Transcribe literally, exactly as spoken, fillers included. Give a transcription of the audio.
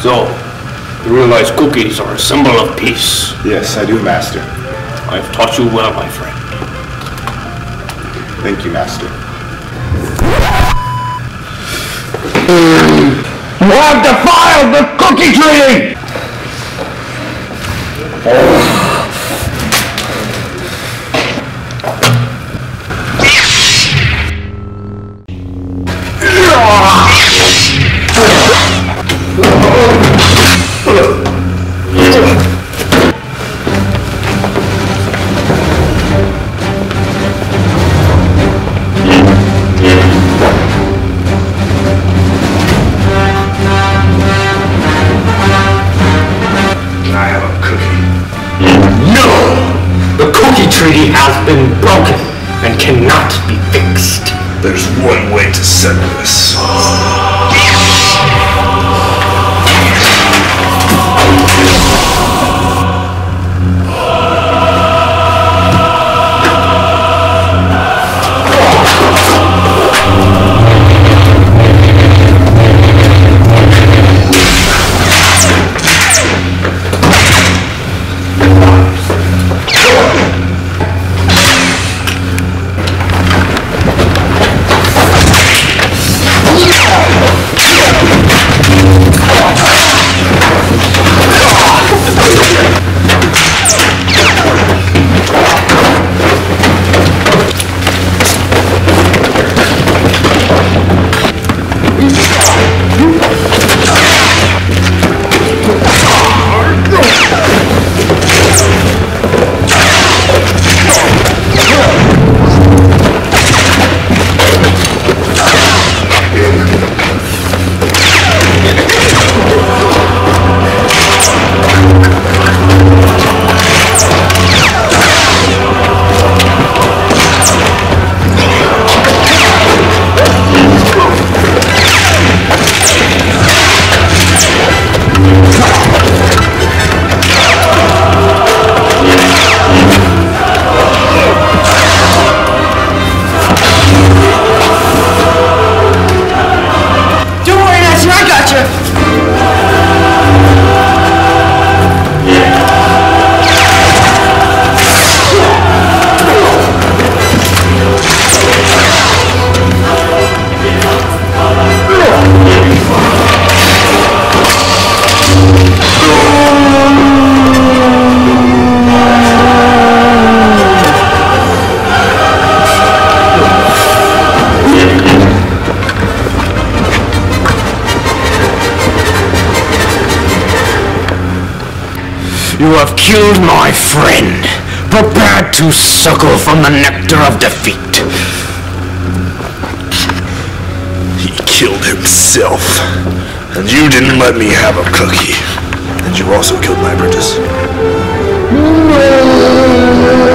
So, you realize cookies are a symbol of peace? Yes, I do, Master. I have taught you well, my friend. Thank you, Master. You have defiled the cookie treaty! Treaty has been broken and cannot be fixed. There's one way to settle this. You have killed my friend. Prepare to suckle from the nectar of defeat. He killed himself. And you didn't let me have a cookie. And you also killed my apprentice. No!